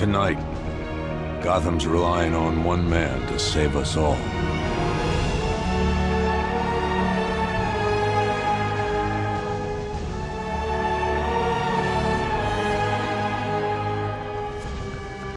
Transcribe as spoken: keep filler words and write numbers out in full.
Tonight, Gotham's relying on one man to save us all.